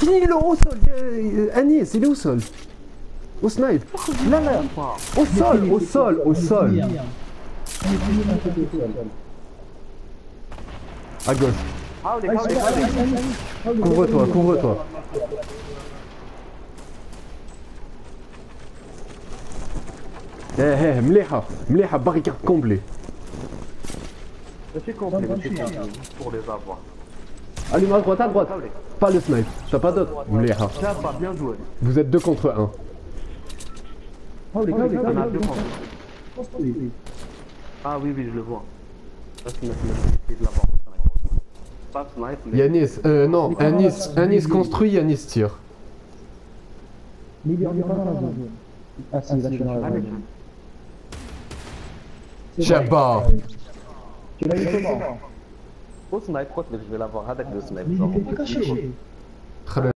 Il est au sol. Anis, il est au sol. Au snipe. Là, là. Au sol, au sol, au sol. À gauche. Couvre-toi, couvre-toi. Eh, مليحة مليحة barricade comblée. Je suis complet, pour les avoir. Allume à droite, pas le snipe, t'as pas d'autre. مليحة. Bien joué. Vous êtes 2 contre 1. On a 2 contre 1. Ah oui, je le vois. Essayer de l'avoir au snipe. Pas snipe, mais... Yanis, non, Anis construit, Yanis tire. Mais il est pas dans la zone. Ah si, là je suis dans la zone. Shabba. Tu l'as eu comment? Au snipe, quoi, je vais l'avoir avec le snipe. Mais il était caché.